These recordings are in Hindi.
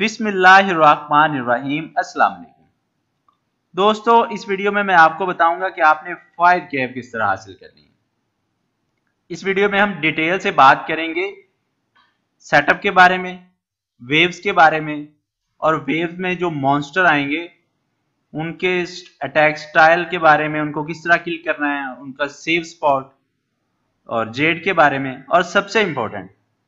बिस्मिल्लाहिर्रहमानिर्रहीम। अस्सलाम वालेकुम दोस्तों, इस वीडियो में मैं आपको बताऊंगा कि आपने फायर कैप किस तरह हासिल करनी है। इस वीडियो में हम डिटेल से बात करेंगे सेटअप के बारे में, वेव्स के बारे में, और वेव्स में जो मॉन्स्टर आएंगे उनके अटैक स्टाइल के बारे में, उनको किस तरह किल करना है, उनका सेफ स्पॉट और जेड के बारे में, और सबसे इंपॉर्टेंट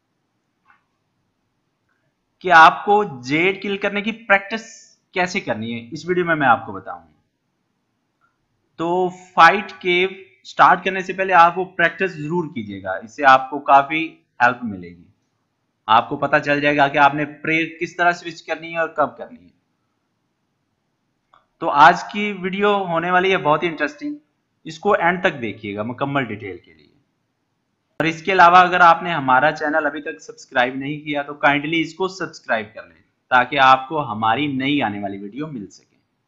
कि आपको जेड किल करने की प्रैक्टिस कैसे करनी है, इस वीडियो में मैं आपको बताऊंगा। तो फाइट केव स्टार्ट करने से पहले आप वो प्रैक्टिस जरूर कीजिएगा, इससे आपको काफी हेल्प मिलेगी। आपको पता चल जाएगा कि आपने प्रेयर किस तरह स्विच करनी है और कब करनी है। तो आज की वीडियो होने वाली है बहुत ही इंटरेस्टिंग, इसको एंड तक देखिएगा मुकम्मल डिटेल के लिए। और इसके अलावा अगर आपने हमारा चैनल अभी तक सब्सक्राइब नहीं किया तो काइंडली इसको सब्सक्राइब कर लें ताकि आपको हमारी नई आने वाली वीडियो मिल सके।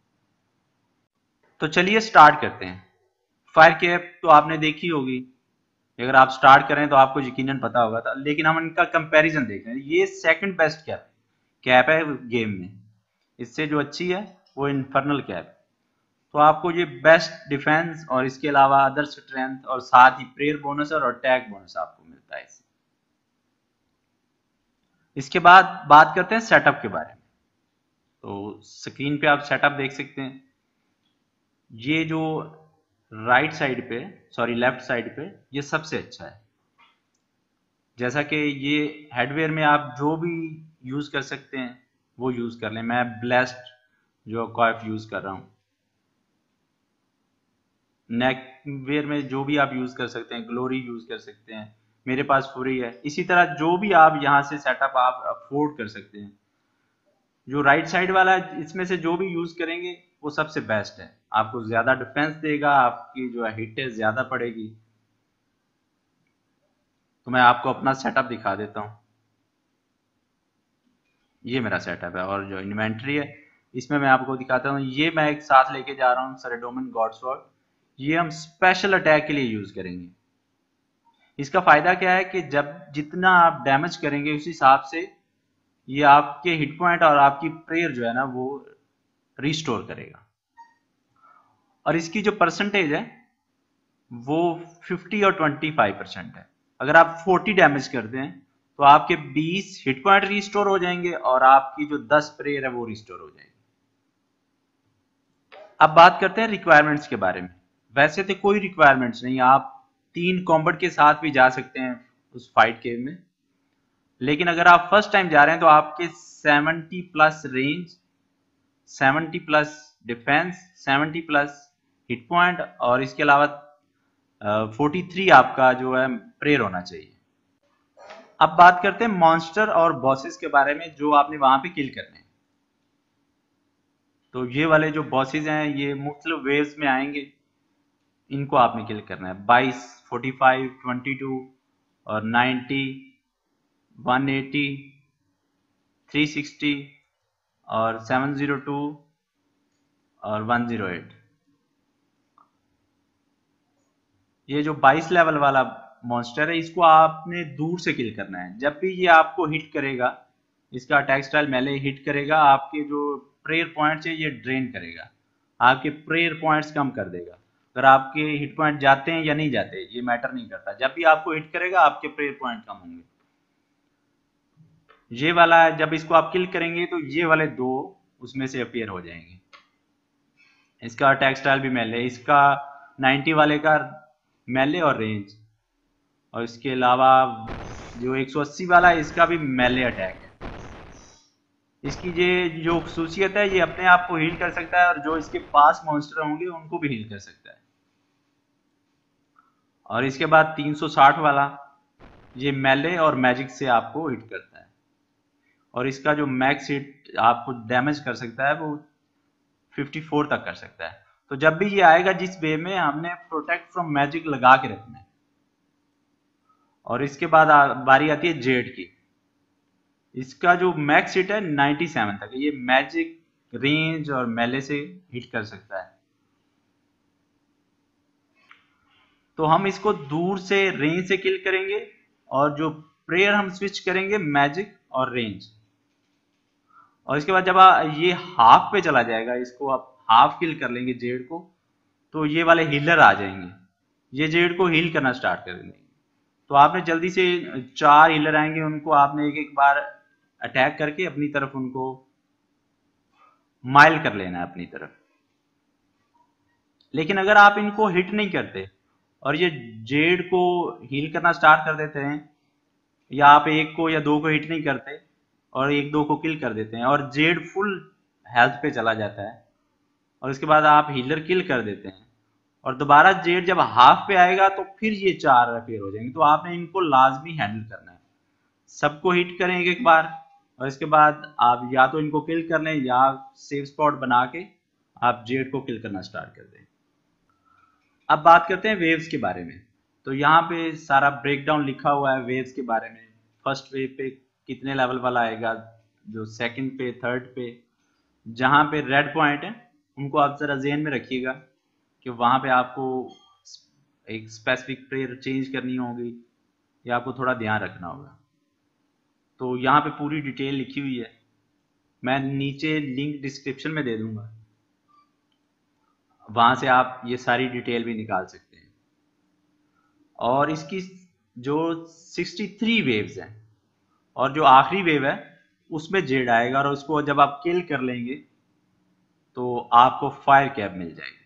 तो चलिए स्टार्ट करते हैं। फायर कैप तो आपने देखी होगी, अगर आप स्टार्ट करें तो आपको यकीनन पता होगा था, लेकिन हम इनका कंपैरिजन देख रहे हैं। ये सेकंड बेस्ट कैप है गेम में, इससे जो अच्छी है वो इन्फर्नल कैप। तो आपको ये बेस्ट डिफेंस और इसके अलावा अदर स्ट्रेंथ और साथ ही प्रेयर बोनस और अटैक बोनस आपको मिलता है इससे। इसके बाद बात करते हैं सेटअप के बारे में। तो स्क्रीन पे आप सेटअप देख सकते हैं। ये जो राइट साइड पे, सॉरी लेफ्ट साइड पे, ये सबसे अच्छा है। जैसा कि ये हेडवेयर में आप जो भी यूज कर सकते हैं वो यूज कर लें। मैं ब्लेस्ड जो कॉइफ यूज कर रहा हूँ। नेक वेयर में जो भी आप यूज कर सकते हैं, ग्लोरी यूज कर सकते हैं, मेरे पास फ्री है। इसी तरह जो भी आप यहाँ से सेटअप आप अफोर्ड कर सकते हैं। जो राइट साइड वाला है इसमें से जो भी यूज करेंगे वो सबसे बेस्ट है, आपको ज्यादा डिफेंस देगा, आपकी जो है हिट है ज्यादा पड़ेगी। तो मैं आपको अपना सेटअप दिखा देता हूँ। ये मेरा सेटअप है और जो इन्वेंट्री है इसमें मैं आपको दिखाता हूँ। ये मैं एक साथ लेके जा रहा हूँ सरेडोमन गॉडस्वॉर्ड। ये हम स्पेशल अटैक के लिए यूज करेंगे। इसका फायदा क्या है कि जब जितना आप डैमेज करेंगे उस हिसाब से ये आपके हिट पॉइंट और आपकी प्रेयर जो है ना वो रिस्टोर करेगा। और इसकी जो परसेंटेज है वो 50 और 25% है। अगर आप 40 डैमेज करते हैं तो आपके 20 हिट पॉइंट रिस्टोर हो जाएंगे और आपकी जो 10 प्रेयर है वो रिस्टोर हो जाएगी। अब बात करते हैं रिक्वायरमेंट्स के बारे में। वैसे तो कोई रिक्वायरमेंट्स नहीं, आप 3 कॉम्बट के साथ भी जा सकते हैं उस फाइट गेम में। लेकिन अगर आप फर्स्ट टाइम जा रहे हैं तो आपके 70 plus range, 70 plus defence, 70 plus hit point और इसके अलावा 43 आपका जो है प्रेयर होना चाहिए। अब बात करते हैं मॉन्स्टर और बॉसेस के बारे में जो आपने वहां पे किल करने हैं। तो ये वाले जो बॉसेस हैं ये मुख्तलिफ वेव्स में आएंगे, इनको आपने किल करना है। 22, 45, 22 और 90, 180, 360 और 702 और 108। ये जो 22 लेवल वाला मॉन्स्टर है इसको आपने दूर से किल करना है। जब भी ये आपको हिट करेगा, इसका अटैक स्टाइल मेले हिट करेगा, आपके जो प्रेयर पॉइंट्स है ये ड्रेन करेगा, आपके प्रेयर पॉइंट्स कम कर देगा। अगर आपके हिट पॉइंट जाते हैं या नहीं जाते ये मैटर नहीं करता, जब भी आपको हिट करेगा आपके प्रेयर पॉइंट कम होंगे। ये वाला जब इसको आप किल करेंगे तो ये वाले दो उसमें से अपीयर हो जाएंगे। इसका अटैक स्टाइल भी मेले, इसका 90 वाले का मेले और रेंज, और इसके अलावा जो 180 वाला है इसका भी मेले अटैक है। इसकी ये जो खसूसियत है ये अपने आप को हील कर सकता है और जो इसके पास मॉन्स्टर होंगे उनको भी हील कर सकता है। और इसके बाद 360 वाला ये मेले और मैजिक से आपको हिट करता है और इसका जो मैक्स हिट आपको डैमेज कर सकता है वो 54 तक कर सकता है। तो जब भी ये आएगा जिस वे में हमने प्रोटेक्ट फ्रॉम मैजिक लगा के रखना है। और इसके बाद बारी आती है जेड की। इसका जो मैक्स हिट है 97 तक, ये मैजिक, रेंज और मेले से हिट कर सकता है। तो हम इसको दूर से रेंज से किल करेंगे और जो प्रेयर हम स्विच करेंगे मैजिक और रेंज। और इसके बाद जब ये हाफ पे चला जाएगा, इसको आप हाफ किल कर लेंगे जेड को, तो ये वाले हीलर आ जाएंगे, ये जेड को हील करना स्टार्ट कर देंगे। तो आपने जल्दी से 4 हीलर आएंगे, उनको आपने एक एक बार अटैक करके अपनी तरफ उनको माइल कर लेना है अपनी तरफ। लेकिन अगर आप इनको हिट नहीं करते और ये जेड को हील करना स्टार्ट कर देते हैं, या आप एक को या दो को हिट नहीं करते और एक दो को किल कर देते हैं और जेड फुल हेल्थ पे चला जाता है, और इसके बाद आप हीलर किल कर देते हैं और दोबारा जेड जब हाफ पे आएगा तो फिर ये 4 अपेयर हो जाएंगे। तो आपने इनको लाजमी हैंडल करना है, सबको हिट करें एक एक बार, और इसके बाद आप या तो इनको किल कर लें या सेफ स्पॉट बना के आप जेड को किल करना स्टार्ट कर दें। अब बात करते हैं वेव्स के बारे में। तो यहाँ पे सारा ब्रेकडाउन लिखा हुआ है वेव्स के बारे में। फर्स्ट वेव पे कितने लेवल वाला आएगा, जो सेकंड पे, थर्ड पे, जहाँ पे रेड पॉइंट है उनको आप जरा ज़हन में रखिएगा कि वहाँ पे आपको एक स्पेसिफिक प्रेयर चेंज करनी होगी या आपको थोड़ा ध्यान रखना होगा। तो यहाँ पे पूरी डिटेल लिखी हुई है, मैं नीचे लिंक डिस्क्रिप्शन में दे दूंगा, वहाँ से आप ये सारी डिटेल भी निकाल सकते हैं। और इसकी जो 63 वेव्स हैं और जो आखिरी वेव है उसमें जेड आएगा, और उसको जब आप किल कर लेंगे तो आपको फायर कैप मिल जाएगी।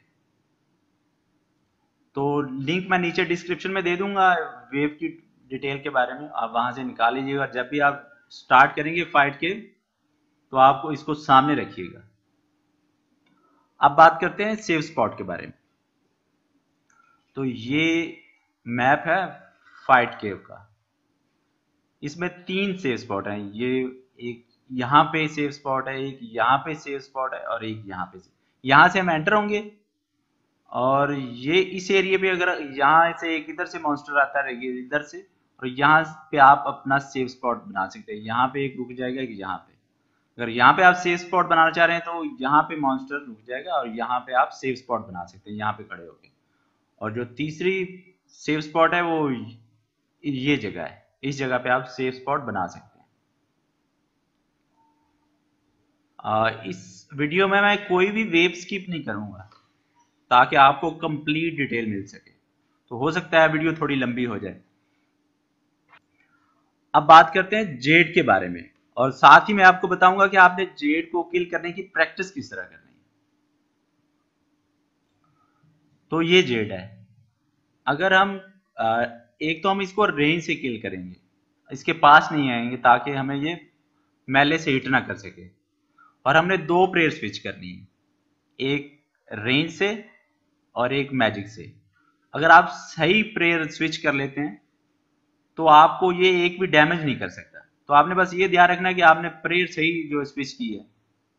तो लिंक मैं नीचे डिस्क्रिप्शन में दे दूंगा वेव की डिटेल के बारे में, आप वहां से निकाल लीजिएगा। जब भी आप स्टार्ट करेंगे फाइट के तो आपको इसको सामने रखिएगा। अब बात करते हैं सेव स्पॉट के बारे में। तो ये मैप है फाइट केव का, इसमें 3 सेव स्पॉट हैं। ये एक यहाँ पे सेव स्पॉट है, एक यहाँ पे सेव स्पॉट है और एक यहाँ पे। यहाँ से हम एंटर होंगे और ये इस एरिया पे अगर यहाँ से एक इधर से मॉन्स्टर आता है इधर से, और यहाँ पे आप अपना सेव स्पॉट बना सकते हैं। यहाँ पे एक रुक जाएगा कि यहाँ पे, अगर यहाँ पे आप सेव स्पॉट बनाना चाह रहे हैं तो यहाँ पे मॉन्स्टर रुक जाएगा और यहाँ पे आप सेव स्पॉट बना सकते हैं यहाँ पे खड़े होके। और जो तीसरी सेव स्पॉट है वो ये जगह है, इस जगह पे आप सेव स्पॉट बना सकते हैं। इस वीडियो में मैं कोई भी वेव स्किप नहीं करूंगा ताकि आपको कंप्लीट डिटेल मिल सके, तो हो सकता है वीडियो थोड़ी लंबी हो जाए। अब बात करते हैं जेड के बारे में, और साथ ही मैं आपको बताऊंगा कि आपने जेड को किल करने की प्रैक्टिस किस तरह करनी है। तो ये जेड है, अगर हम एक तो हम इसको रेंज से किल करेंगे, इसके पास नहीं आएंगे ताकि हमें ये मेले से हिट ना कर सके। और हमने 2 प्रेयर स्विच करनी है, एक रेंज से और एक मैजिक से। अगर आप सही प्रेयर स्विच कर लेते हैं तो आपको ये एक भी डैमेज नहीं कर सकता। तो आपने बस ये ध्यान रखना है कि आपने प्रेयर सही जो स्विच की है।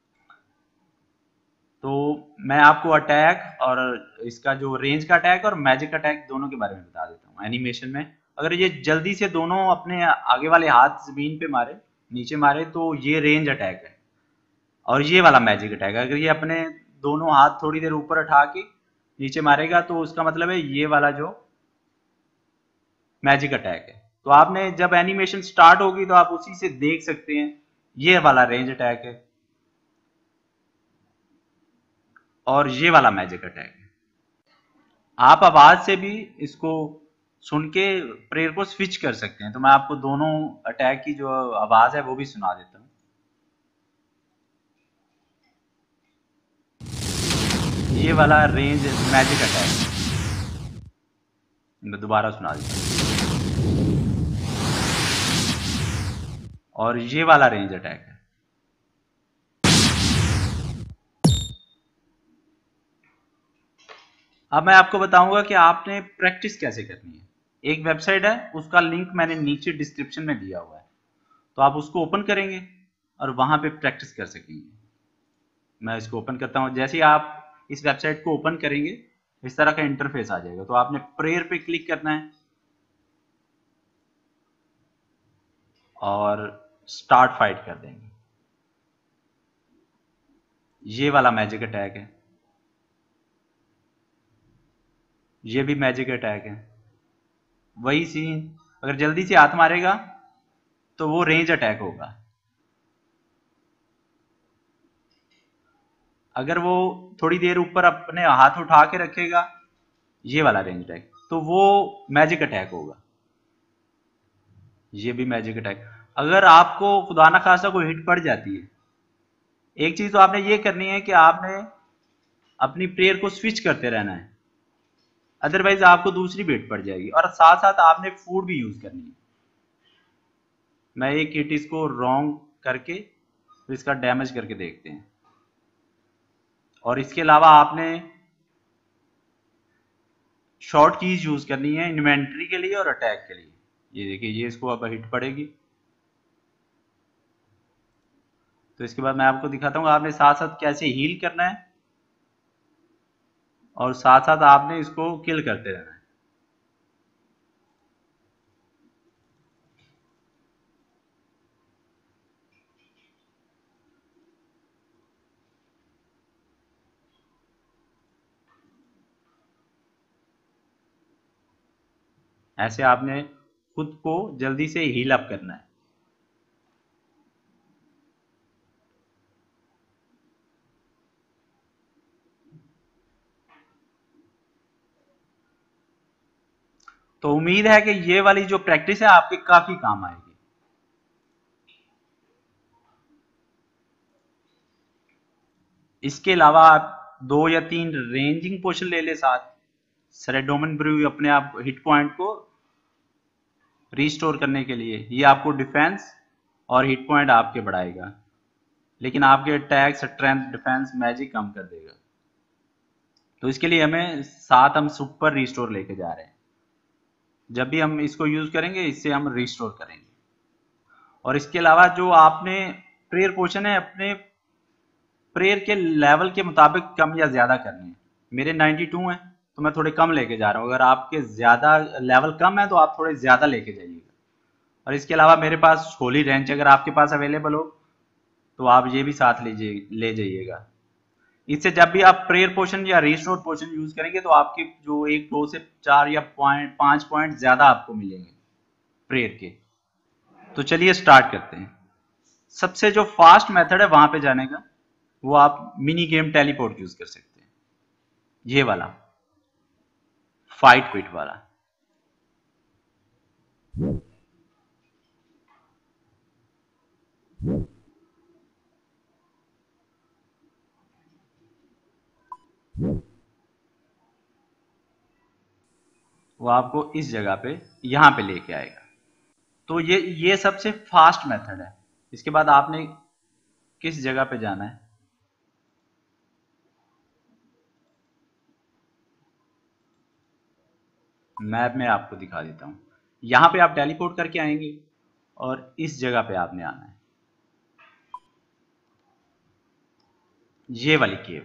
तो मैं आपको अटैक और इसका जो रेंज का अटैक और मैजिक अटैक दोनों के बारे में बता देता हूँ एनिमेशन में। अगर ये जल्दी से दोनों अपने आगे वाले हाथ जमीन पे मारे, नीचे मारे, तो ये रेंज अटैक है, और ये वाला मैजिक अटैक है। अगर ये अपने दोनों हाथ थोड़ी देर ऊपर उठा के नीचे मारेगा तो उसका मतलब है ये वाला जो मैजिक अटैक है। तो आपने जब एनिमेशन स्टार्ट होगी तो आप उसी से देख सकते हैं ये वाला रेंज अटैक है और ये वाला मैजिक अटैक है। आप आवाज से भी इसको सुन के प्रेयर को स्विच कर सकते हैं। तो मैं आपको दोनों अटैक की जो आवाज है वो भी सुना देता हूँ। ये वाला रेंज मैजिक अटैक मैं दोबारा सुना देता हूँ, और ये वाला रेंज अटैक है। अब मैं आपको बताऊंगा कि आपने प्रैक्टिस कैसे करनी है। एक वेबसाइट है, उसका लिंक मैंने नीचे डिस्क्रिप्शन में दिया हुआ है, तो आप उसको ओपन करेंगे और वहां पे प्रैक्टिस कर सकेंगे। मैं इसको ओपन करता हूं। जैसे ही आप इस वेबसाइट को ओपन करेंगे इस तरह का इंटरफेस आ जाएगा। तो आपने प्रेयर पे क्लिक करना है और स्टार्ट फाइट कर देंगे। ये वाला मैजिक अटैक है, ये भी मैजिक अटैक है, वही सीन। अगर जल्दी से हाथ मारेगा तो वो रेंज अटैक होगा। अगर वो थोड़ी देर ऊपर अपने हाथ उठा के रखेगा, ये वाला रेंज अटैक, तो वो मैजिक अटैक होगा। ये भी मैजिक अटैक। अगर आपको खुदा ना खासा कोई हिट पड़ जाती है, एक चीज तो आपने ये करनी है कि आपने अपनी प्रेयर को स्विच करते रहना है, अदरवाइज आपको दूसरी बेट पड़ जाएगी। और साथ साथ आपने फूड भी यूज करनी है। मैं एक हिट इसको रॉन्ग करके तो इसका डैमेज करके देखते हैं। और इसके अलावा आपने शॉर्ट कीज यूज करनी है इन्वेंट्री के लिए और अटैक के लिए। ये देखिए, ये इसको अब हिट पड़ेगी। तो इसके बाद मैं आपको दिखाता हूँ आपने साथ साथ कैसे हील करना है, और साथ साथ आपने इसको किल करते रहना है। ऐसे आपने खुद को जल्दी से हील अप करना है। तो उम्मीद है कि ये वाली जो प्रैक्टिस है आपके काफी काम आएगी। इसके अलावा आप 2 या 3 रेंजिंग पोशन ले ले साथ। सेरेडोमन ब्रू अपने आप हिट पॉइंट को रिस्टोर करने के लिए, ये आपको डिफेंस और हिट पॉइंट आपके बढ़ाएगा, लेकिन आपके अटैक, स्ट्रेंथ, डिफेंस, मैजिक कम कर देगा। तो इसके लिए हमें साथ हम सुपर रिस्टोर लेके जा रहे हैं। जब भी हम इसको यूज करेंगे, इससे हम रिस्टोर करेंगे। और इसके अलावा जो आपने प्रेयर पोशन है, अपने प्रेयर के लेवल के मुताबिक कम या ज्यादा करने हैं। मेरे 92 हैं तो मैं थोड़े कम लेके जा रहा हूँ। अगर आपके ज्यादा लेवल कम है तो आप थोड़े ज्यादा लेके जाइएगा। और इसके अलावा मेरे पास होली रेंच अगर आपके पास अवेलेबल हो तो आप ये भी साथ ले जाइएगा। इससे जब भी आप प्रेयर पोशन या रिस्टोर पोशन यूज करेंगे तो आपके जो 1, 2 से 4 या 5 पॉइंट ज्यादा आपको मिलेंगे प्रेयर के। तो चलिए स्टार्ट करते हैं। सबसे जो फास्ट मेथड है वहां पे जाने का, वो आप मिनी गेम टेलीपोर्ट यूज कर सकते हैं। ये वाला फाइट पिट वाला। वो आपको इस जगह पे यहां पे लेके आएगा। तो ये सबसे फास्ट मेथड है। इसके बाद आपने किस जगह पे जाना है, मैप में आपको दिखा देता हूं। यहां पे आप टेलीपोर्ट करके आएंगे और इस जगह पे आपने आना है, ये वाली केव।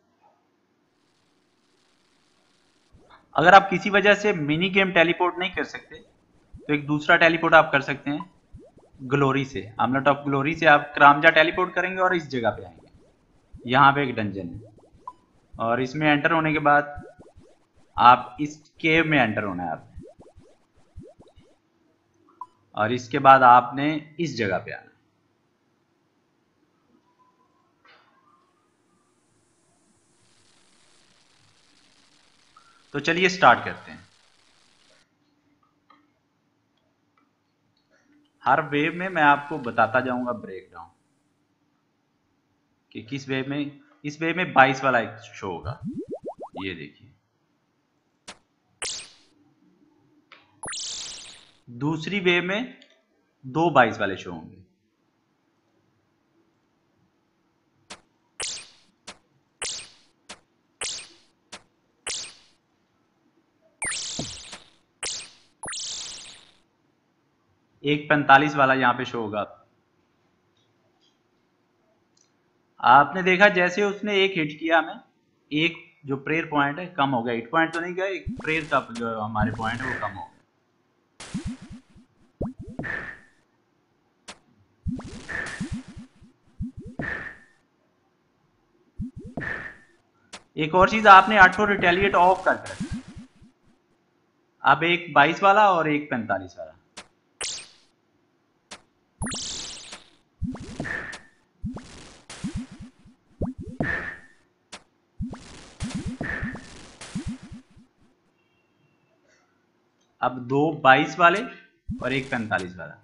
अगर आप किसी वजह से मिनी गेम टेलीपोर्ट नहीं कर सकते तो एक दूसरा टेलीपोर्ट आप कर सकते हैं ग्लोरी से। आमलेट ऑफ ग्लोरी से आप क्रामजा टेलीपोर्ट करेंगे और इस जगह पे आएंगे। यहाँ पे एक डंजन है और इसमें एंटर होने के बाद आप इस केव में एंटर होना है आपने, और इसके बाद आपने इस जगह पे आना है। तो चलिए स्टार्ट करते हैं। हर वेव में मैं आपको बताता जाऊंगा ब्रेक डाउन कि किस वेव में। इस वेव में 22 वाला एक शो होगा, ये देखिए। दूसरी वेव में 2 22 वाले शो होंगे। एक 45 वाला यहाँ पे शो होगा। आपने देखा जैसे उसने एक हिट किया, हमें एक जो प्रेयर पॉइंट है कम हो गया। हिट पॉइंट तो नहीं गया, एक प्रेयर का जो हमारे पॉइंट है वो कम हो गया। एक और चीज, आपने ऑटो रिटेलिएट ऑफ करके रखना है। अब एक 22 वाला और एक 45 वाला। अब दो 22 वाले और एक 45 वाला।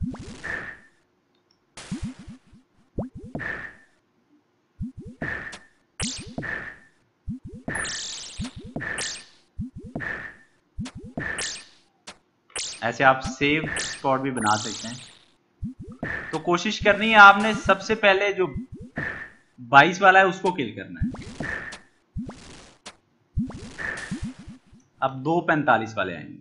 ऐसे आप सेव स्पॉट भी बना सकते हैं। तो कोशिश करनी है आपने सबसे पहले जो 22 वाला है उसको किल करना है। अब दो 45 वाले आएंगे।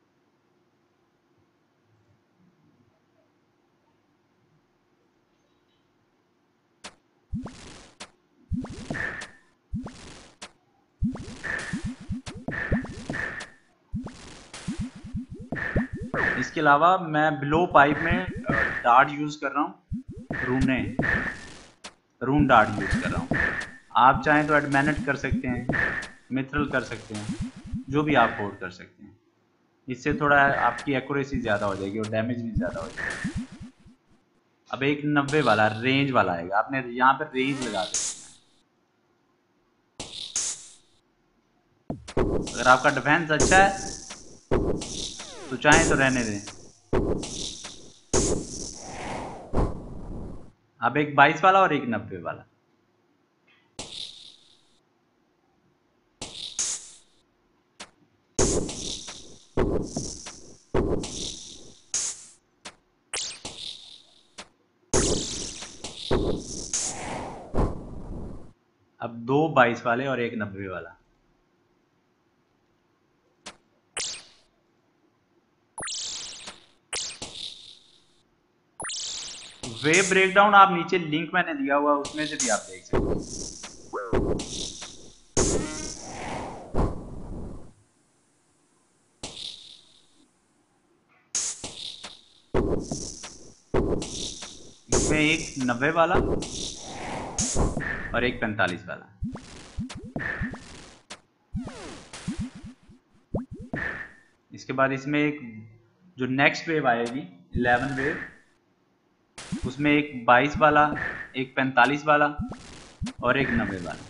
इसके अलावा मैं ब्लो पाइप में डार्ट यूज कर रहा हूँ, रून डार्ट यूज कर रहा हूँ। आप चाहें तो एडमेनेट कर सकते हैं, मिथरल कर सकते हैं, जो भी आप होल्ड कर सकते हैं। इससे थोड़ा आपकी एक्यूरेसी ज्यादा हो जाएगी और डैमेज भी ज्यादा हो जाएगा। अब एक 90 वाला रेंज वाला आएगा, आपने यहाँ पर रेंज लगा देना है। अगर आपका डिफेंस अच्छा है तो चाहें तो रहने दें। अब एक 22 वाला और एक 90 वाला। अब दो 22 वाले और एक 90 वाला। वेव ब्रेकडाउन आप नीचे लिंक मैंने दिया हुआ उसमें से भी आप देख सकते हैं। इसमें एक 90 वाला और एक 45 वाला। इसके बाद इसमें एक जो नेक्स्ट वेव आएगी 11 वेव, उसमें एक 22 वाला, एक 45 वाला और एक 90 वाला।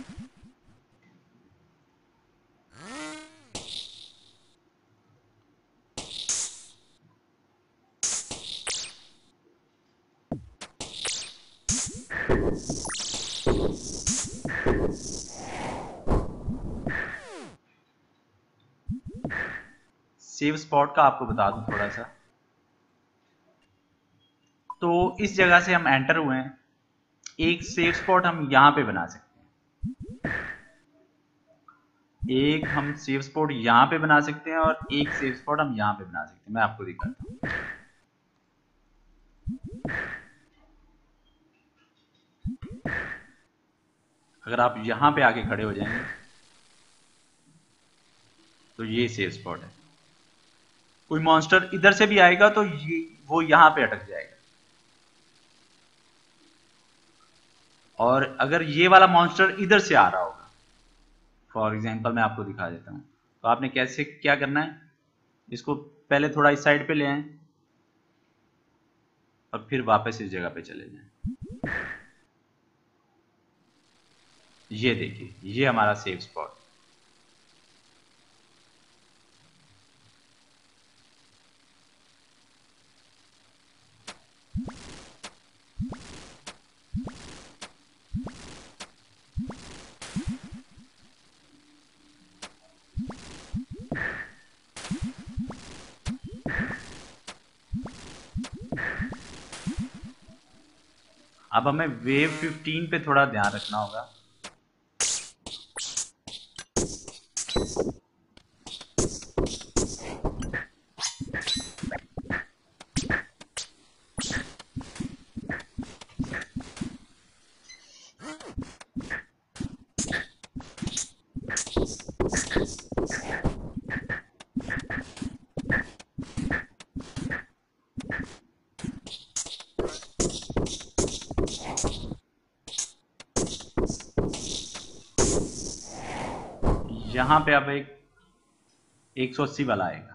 सेव स्पॉट का आपको बता दूं थोड़ा सा। तो इस जगह से हम एंटर हुए हैं, एक सेव स्पॉट हम यहां पे बना सकते हैं। एक हम सेव स्पॉट यहां पे बना सकते हैं और एक सेव स्पॉट हम यहां पे बना सकते हैं। मैं आपको दिखाता हूं। अगर आप यहां पे आके खड़े हो जाएंगे तो ये सेव स्पॉट है। कोई मॉन्स्टर इधर से भी आएगा तो वो यहां पे अटक जाएगा। और अगर ये वाला मॉन्स्टर इधर से आ रहा होगा, फॉर एग्जांपल मैं आपको दिखा देता हूं, तो आपने कैसे क्या करना है, इसको पहले थोड़ा इस साइड पे ले आए और फिर वापस इस जगह पे चले जाएं। ये देखिए, ये हमारा सेव स्पॉट। अब हमें वेव 15 पे थोड़ा ध्यान रखना होगा। यहां पे अब एक 180 वाला आएगा।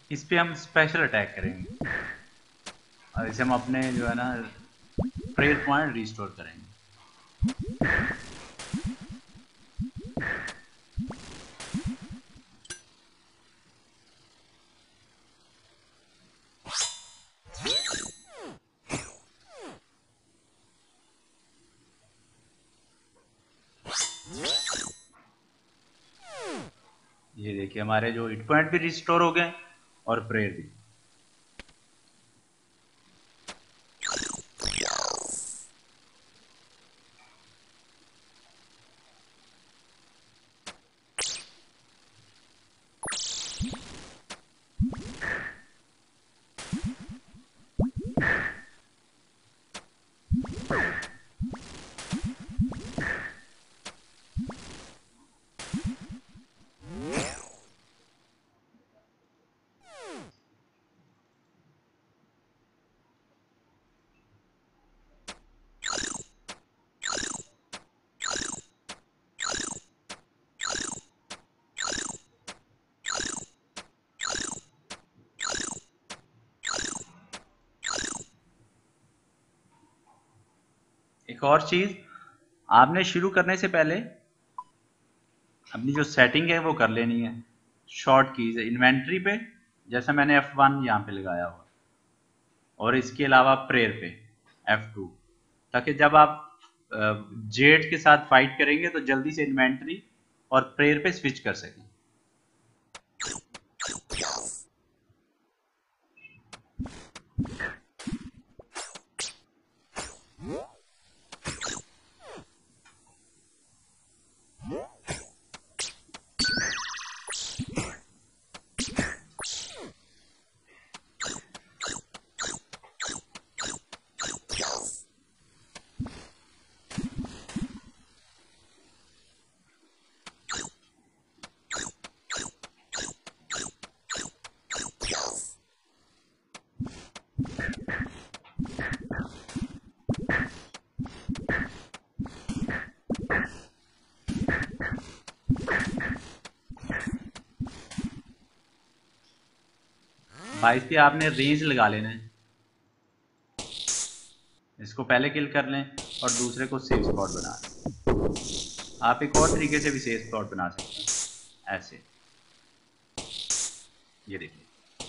इस पे हम स्पेशल अटैक करेंगे और इसे हम अपने जो है ना प्रेयर पॉइंट रिस्टोर करेंगे। ये देखिए हमारे जो हिट पॉइंट भी रिस्टोर हो गए और प्रेयर भी। एक और चीज, आपने शुरू करने से पहले अपनी जो सेटिंग है वो कर लेनी है। शॉर्ट कीज है इन्वेंट्री पे, जैसा मैंने F1 यहाँ पे लगाया हुआ, और इसके अलावा प्रेयर पे F2, ताकि जब आप जेड के साथ फाइट करेंगे तो जल्दी से इन्वेंट्री और प्रेयर पे स्विच कर सकें। बाईस पे आपने रेंज लगा लेना है, इसको पहले किल कर लें और दूसरे को सेफ स्पॉट बना लें। आप एक और तरीके से भी सेफ स्पॉट बना सकते हैं, ऐसे, ये देखिए।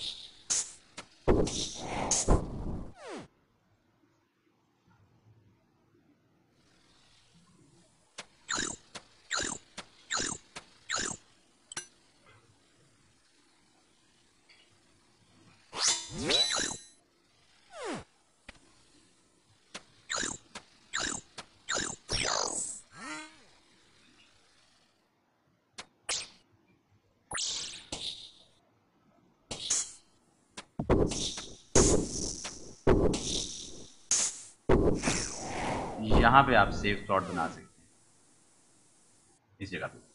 यहाँ पे आप सेफ स्लॉट बना सकते हैं, इस जगह पे।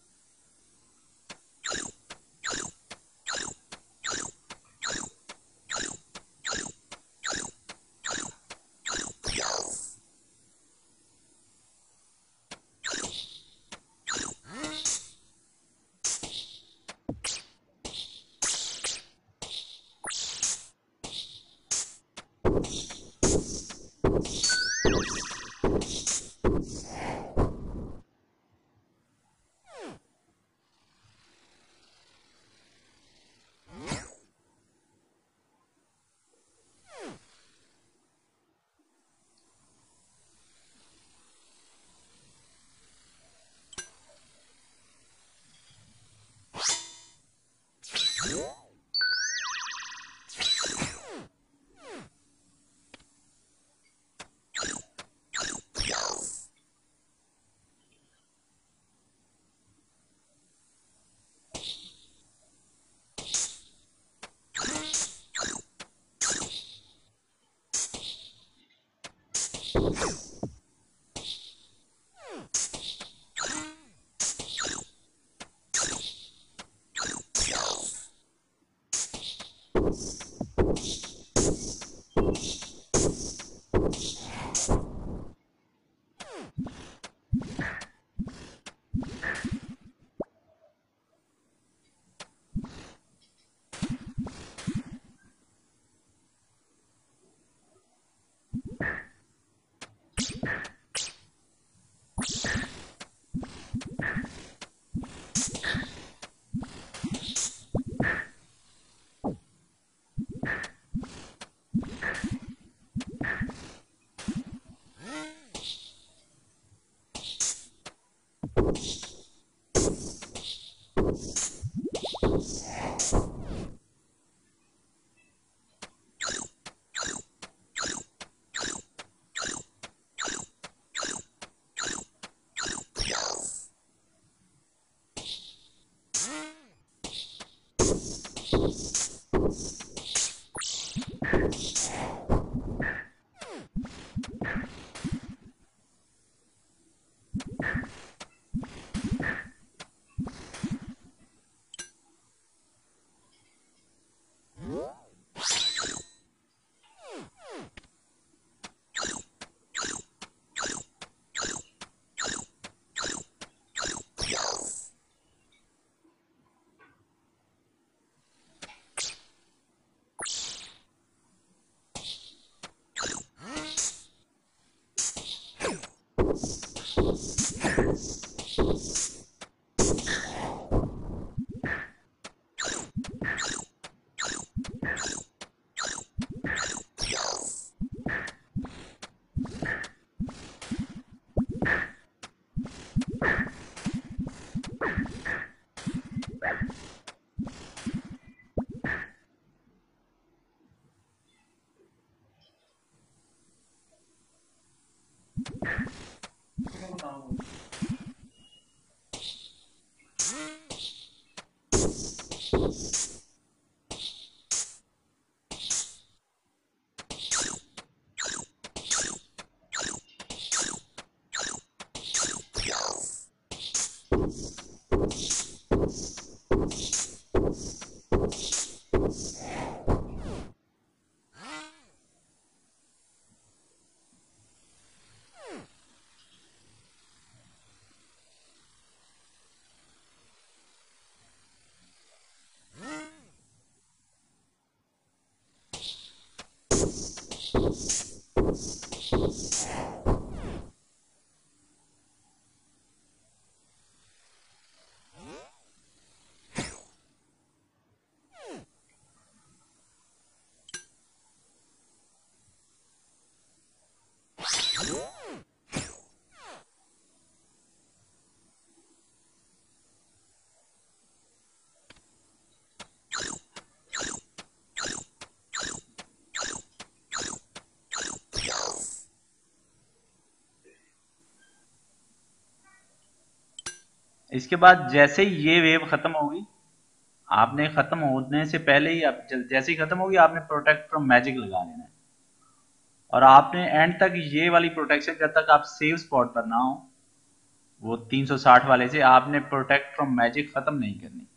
इसके बाद जैसे ही ये वेव खत्म होगी, आपने खत्म होने से पहले ही आप जैसे ही खत्म होगी आपने प्रोटेक्ट फ्रॉम मैजिक लगा लेना है, और आपने एंड तक ये वाली प्रोटेक्शन जब तक आप सेव स्पॉट पर ना हो, वो 360 वाले से आपने प्रोटेक्ट फ्रॉम मैजिक खत्म नहीं करनी।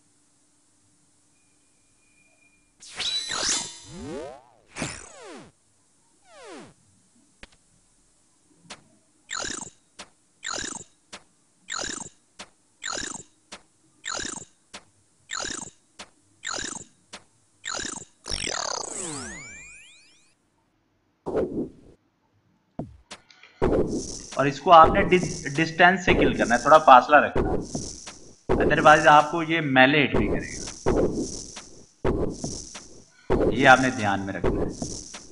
और इसको आपने डिस्टेंस से किल करना है, थोड़ा फासला रखना है, अदरवाइज आपको ये मेले हिट भी करेगा। ये आपने ध्यान में रखना है।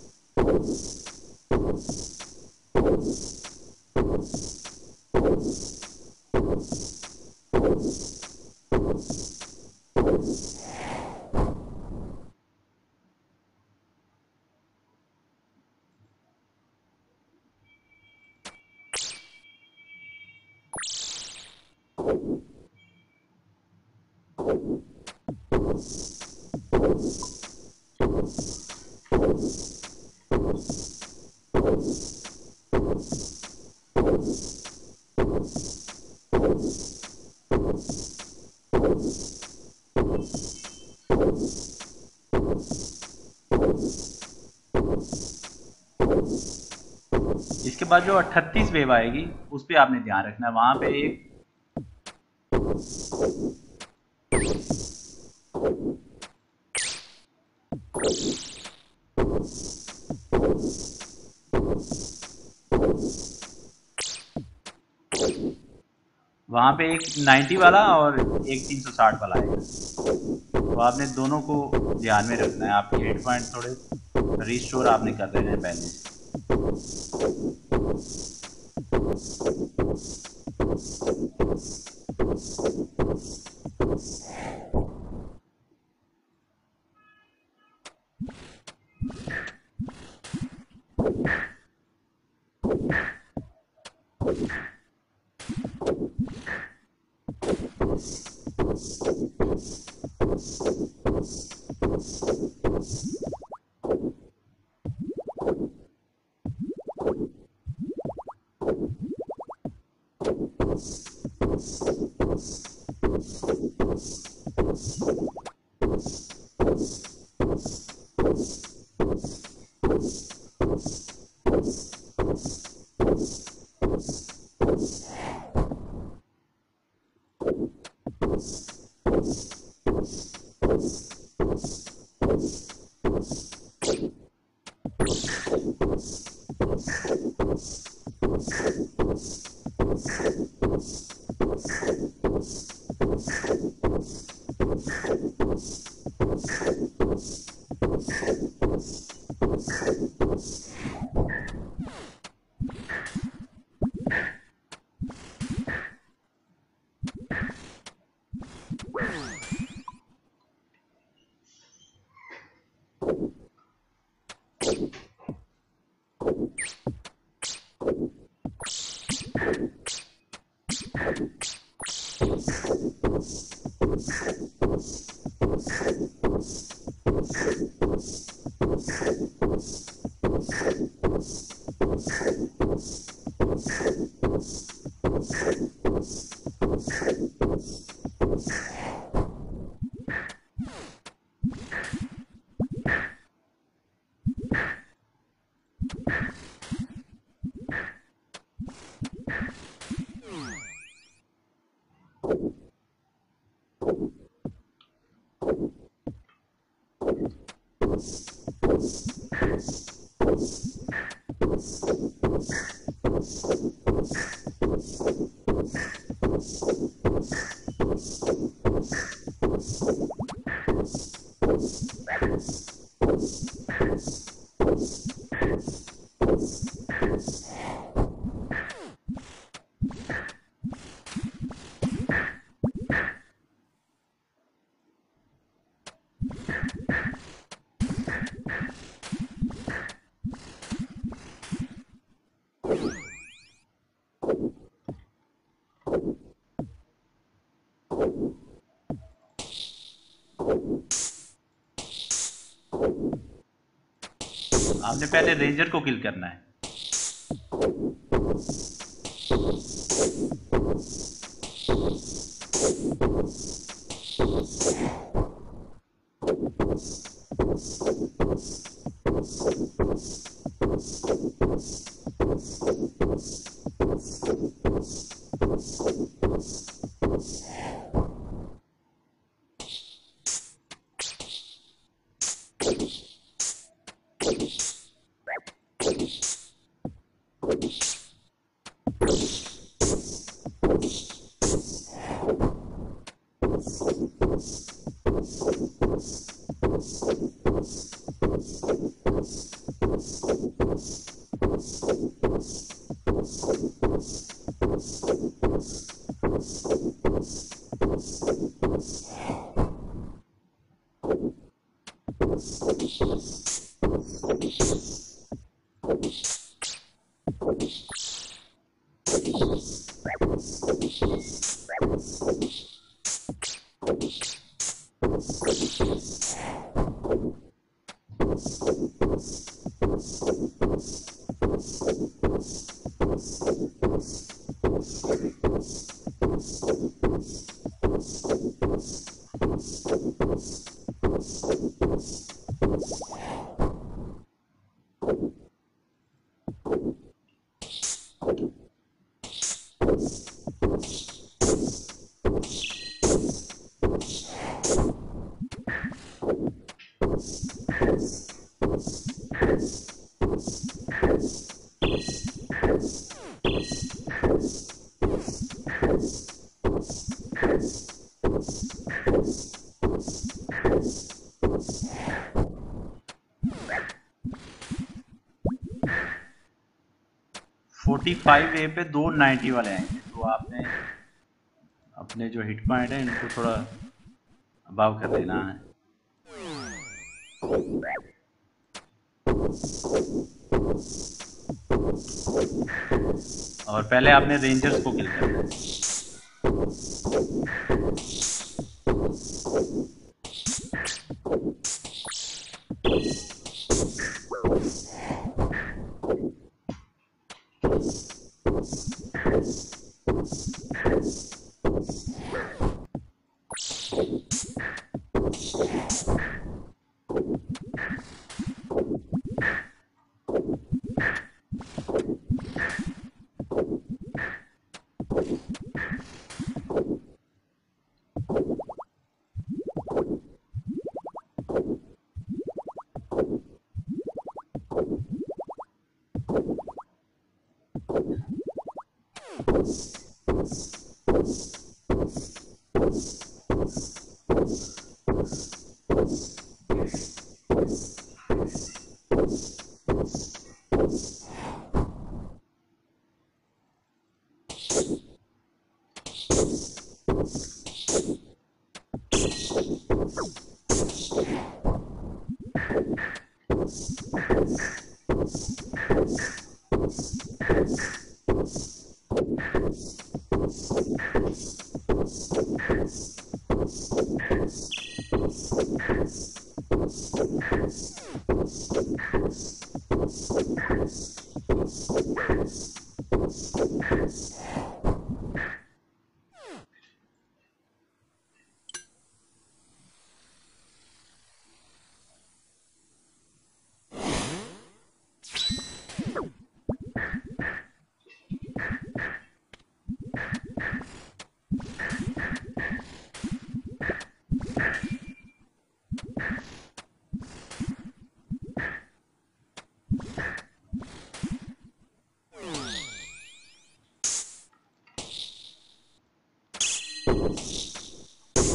इसके बाद जो 38 वेव आएगी उस पर आपने ध्यान रखना है, वहां पे एक वहां पे एक 90 वाला और एक 360 वाला आएगा, तो आपने दोनों को ध्यान में रखना है। आपके हिट पॉइंट थोड़े रिस्टोर आपने कर देना है पहले से। आपने पहले रेंजर को किल करना है। फोर्टी 45 ए पे 290 वाले आएंगे, तो आपने अपने जो हिट पॉइंट है इनको थोड़ा अबाव कर देना है। और पहले आपने रेंजर्स को किल करना है।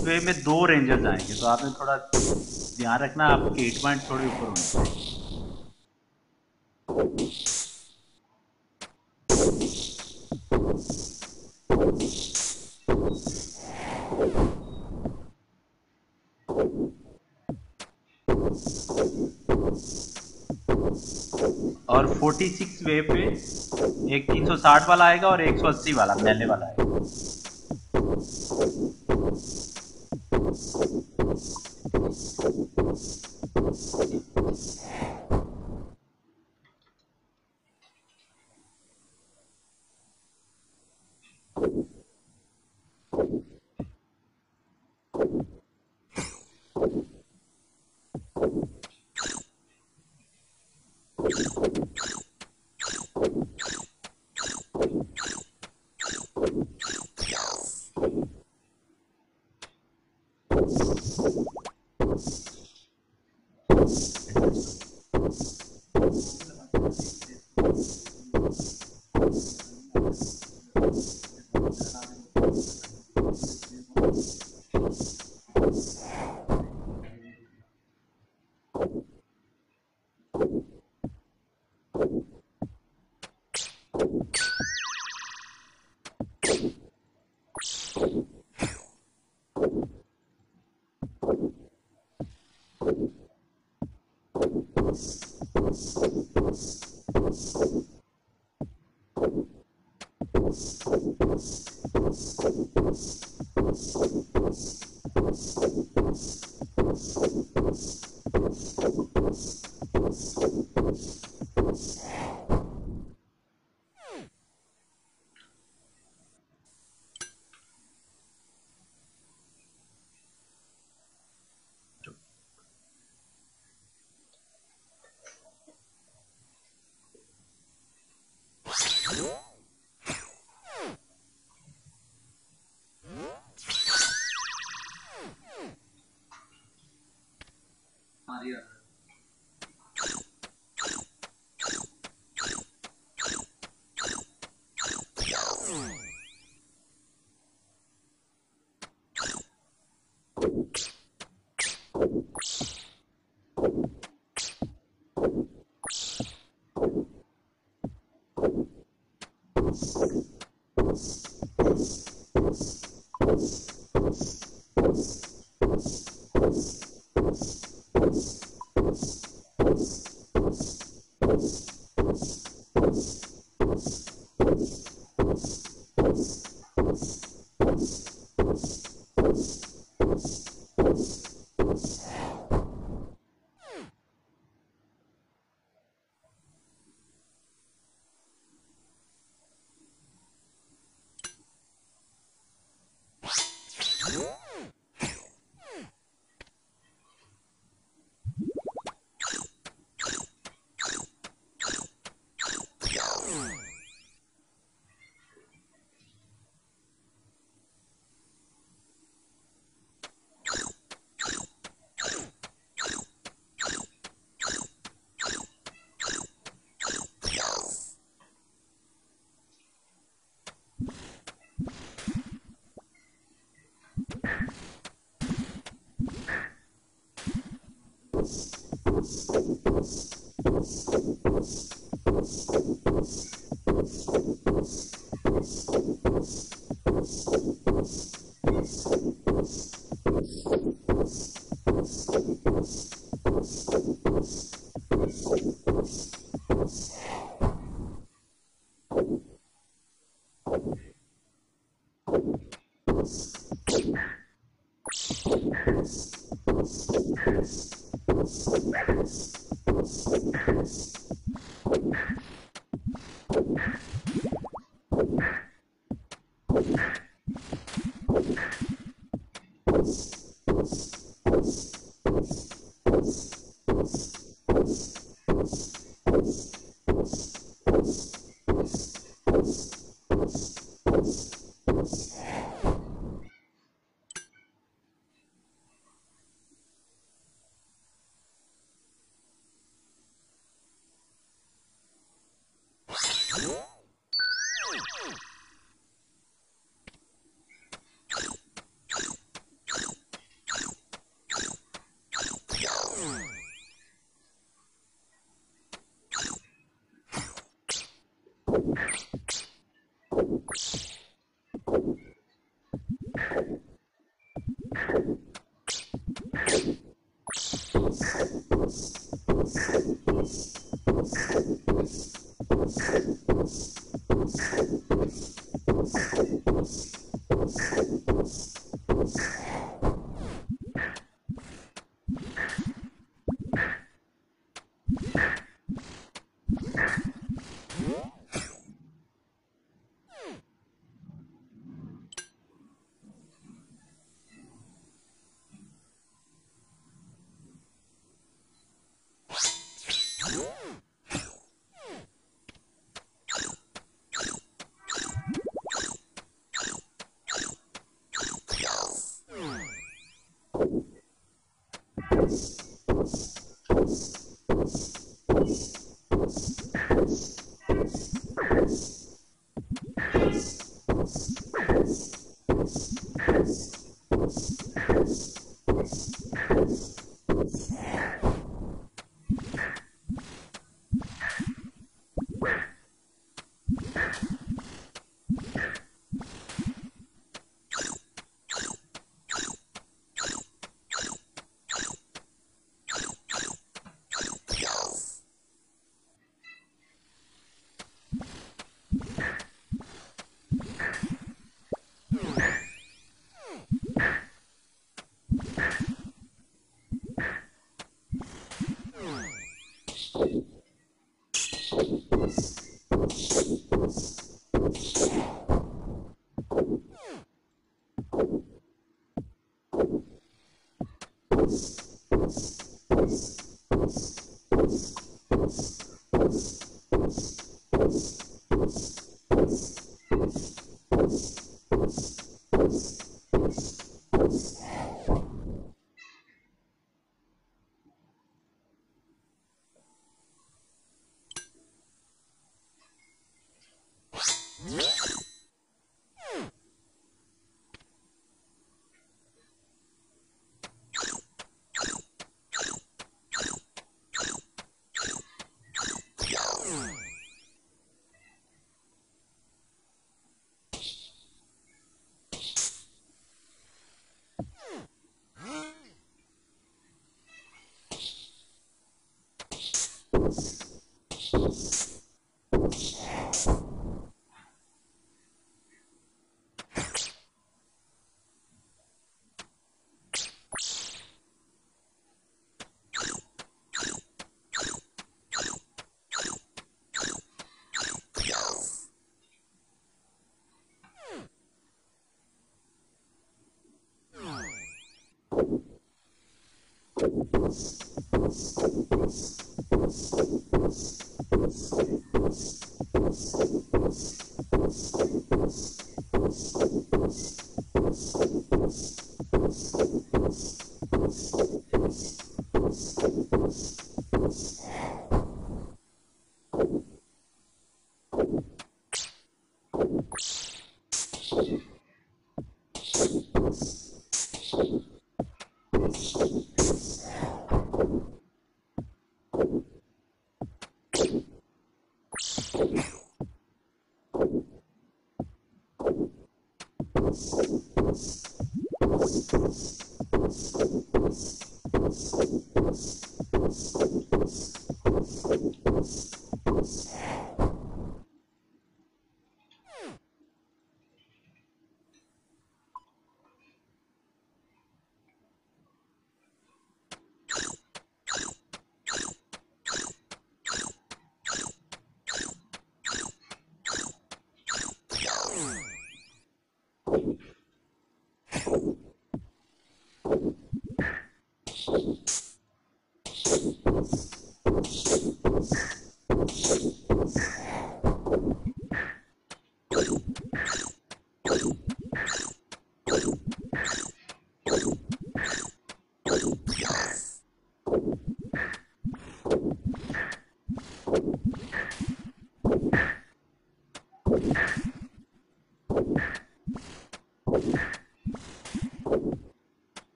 वे में 2 रेंजर्स आएंगे, तो आपने थोड़ा ध्यान रखना, आपके हिट पॉइंट थोड़े ऊपर होने चाहिए। और 46 वेव पे एक 360 वाला आएगा और 180 वाला मेले वाला आएगा।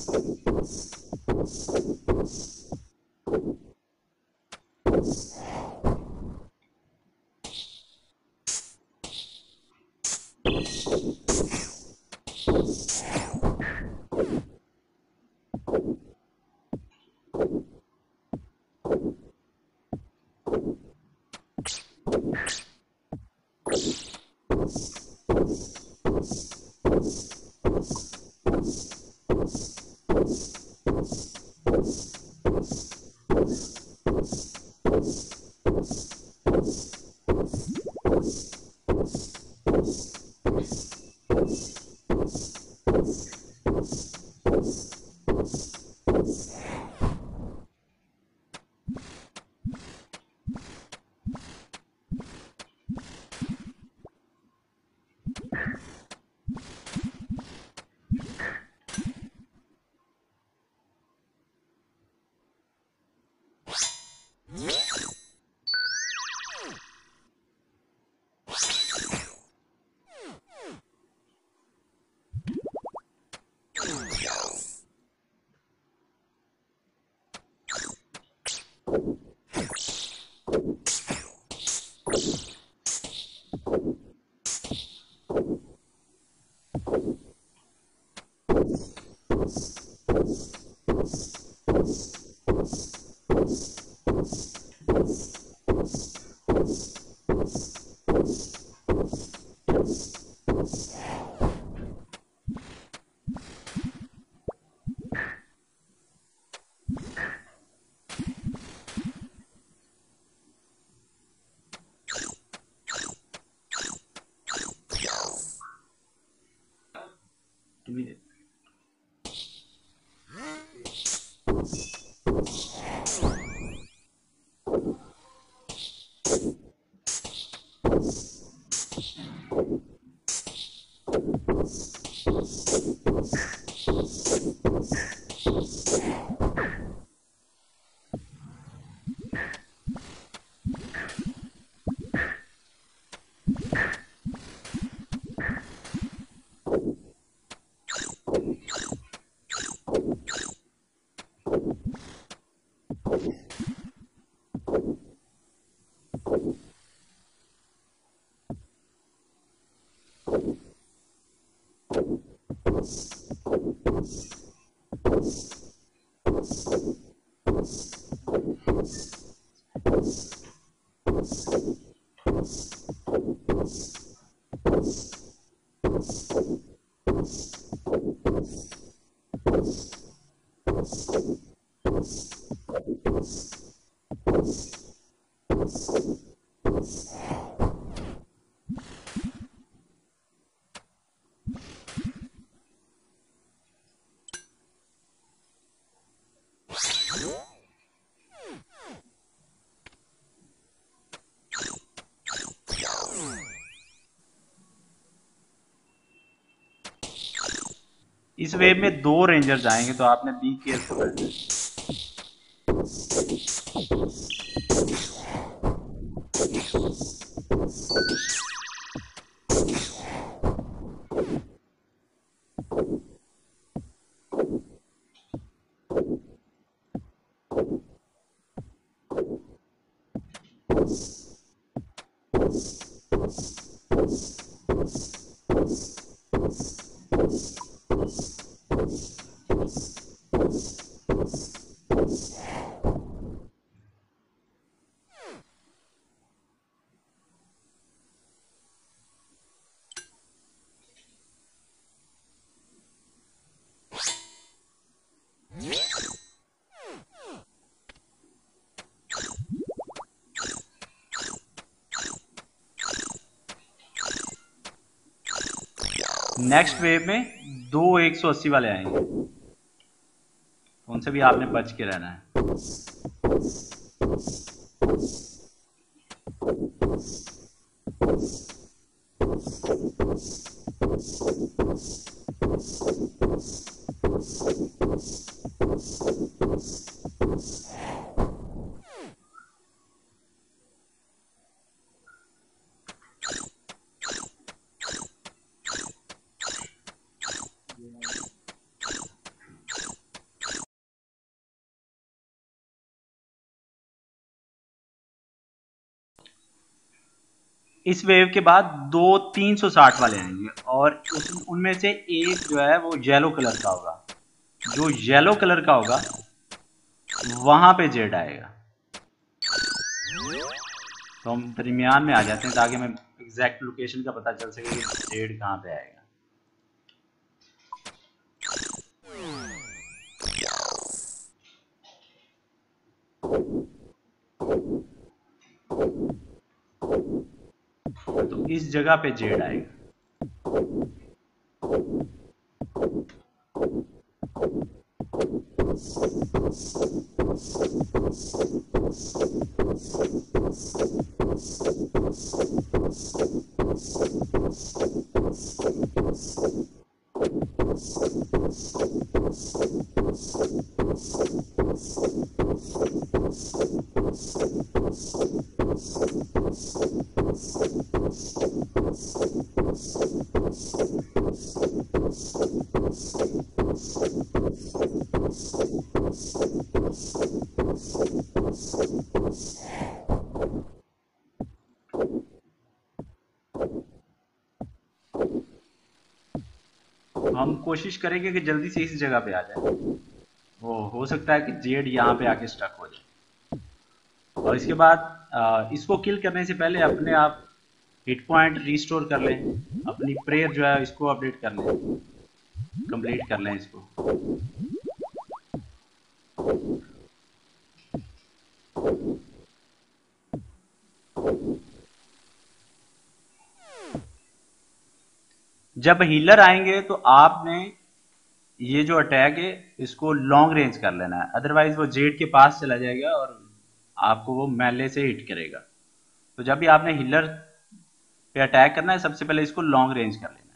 इस वेव में 2 रेंजर्स आएंगे तो आपने बी केयरफुल रहना है। नेक्स्ट वेव में 2 180 वाले आएंगे, उनसे भी आपने बच के रहना है। इस वेव के बाद दो 360 वाले आएंगे और उनमें से एक जो है वो येलो कलर का होगा। जो येलो कलर का होगा वहां पे जेड आएगा। तो हम दरमियान में आ जाते हैं ताकि हमें एग्जैक्ट लोकेशन का पता चल सके कि जेड कहाँ पे आएगा। तो इस जगह पे जेड आएगा। हम कोशिश करेंगे कि जल्दी से इस जगह पे आ जाए। वो हो सकता है कि जेड यहाँ पे आके स्टक हो जाए। और इसके बाद इसको किल करने से पहले अपने आप हिट पॉइंट रिस्टोर कर लें। अपनी प्रेयर जो है इसको अपडेट कर लें, कंप्लीट कर लें इसको। जब हीलर आएंगे तो आपने ये जो अटैक है इसको लॉन्ग रेंज कर लेना है, अदरवाइज वो जेड के पास चला जाएगा और आपको वो मेले से हिट करेगा। तो जब भी आपने हीलर पे अटैक करना है सबसे पहले इसको लॉन्ग रेंज कर लेना है।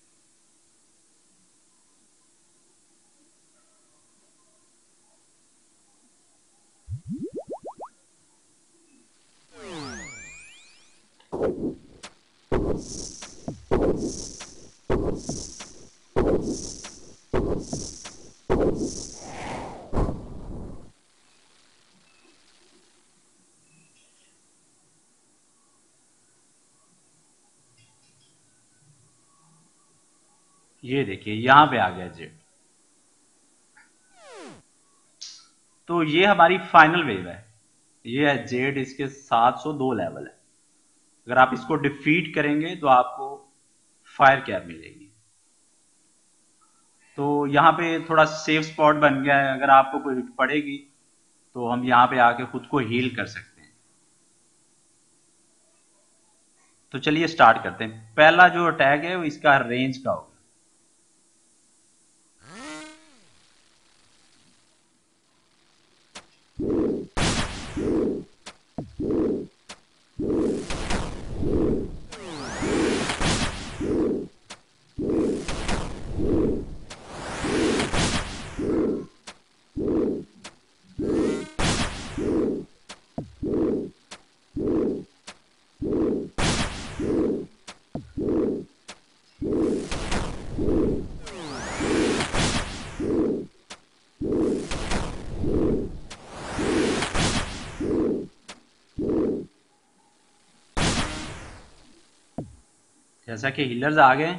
ये देखिए यहां पे आ गया जेड। तो ये हमारी फाइनल वेव है। ये है जेड, इसके 702 लेवल है। अगर आप इसको डिफीट करेंगे तो आपको फायर कैप मिलेगी। तो यहाँ पे थोड़ा सेफ स्पॉट बन गया है, अगर आपको कोई हिट पड़ेगी तो हम यहाँ पे आके खुद को हील कर सकते हैं। तो चलिए स्टार्ट करते हैं। पहला जो अटैक है वो इसका रेंज का होगा। जैसा कि हीलर्स आ गए,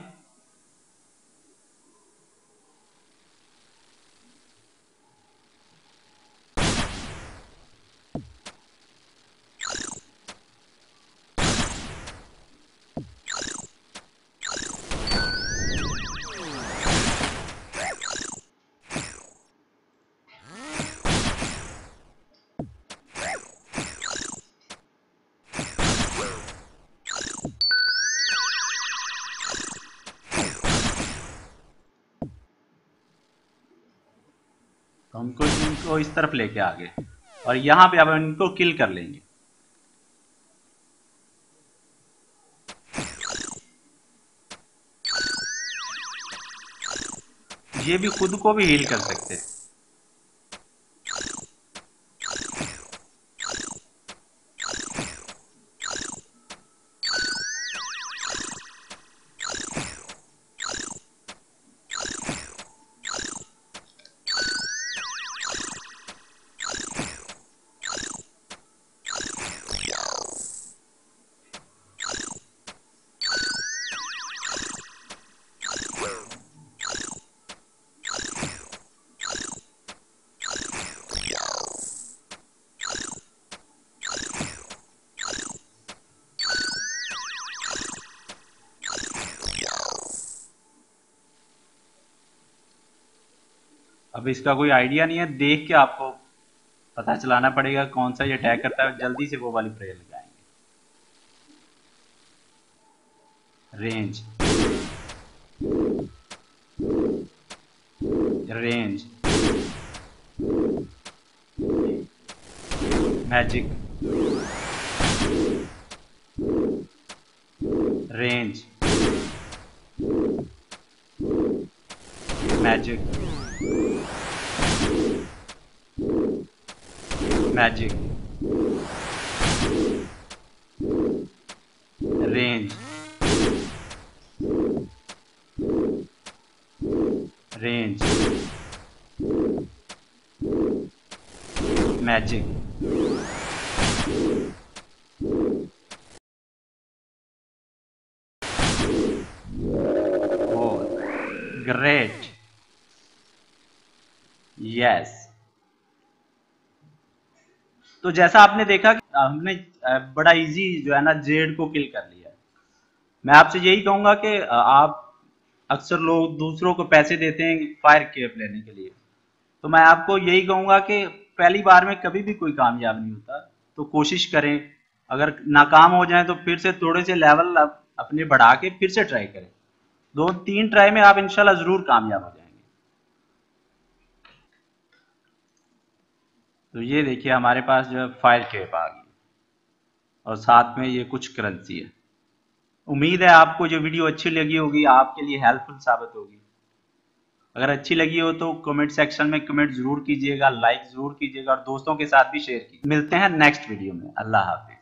तो हमको इनको इस तरफ लेके आ गए और यहाँ पे अब इनको किल कर लेंगे। ये भी खुद को भी हील कर सकते हैं। अब इसका कोई आइडिया नहीं है, देख के आपको पता चलाना पड़ेगा कौन सा ये अटैक करता है, जल्दी से वो वाली प्रेयर लगाएंगे। Range, range, magic, range, magic, magic, range, range, magic. Oh great, yes. तो जैसा आपने देखा कि हमने बड़ा इजी जो है ना जेड को किल कर लिया। मैं आपसे यही कहूंगा कि आप अक्सर लोग दूसरों को पैसे देते हैं फायर केप लेने के लिए, तो मैं आपको यही कहूंगा कि पहली बार में कभी भी कोई कामयाब नहीं होता, तो कोशिश करें। अगर नाकाम हो जाए तो फिर से थोड़े से लेवल अपने बढ़ा के फिर से ट्राई करें। 2-3 ट्राई में आप इंशाल्लाह जरूर कामयाब हो जाएंगे। तो ये देखिए हमारे पास जो है फायर केप आ गई और साथ में ये कुछ करेंसी है। उम्मीद है आपको जो वीडियो अच्छी लगी होगी, आपके लिए हेल्पफुल साबित होगी। अगर अच्छी लगी हो तो कमेंट सेक्शन में कमेंट जरूर कीजिएगा, लाइक जरूर कीजिएगा और दोस्तों के साथ भी शेयर कीजिए। मिलते हैं नेक्स्ट वीडियो में। अल्लाह हाफिज।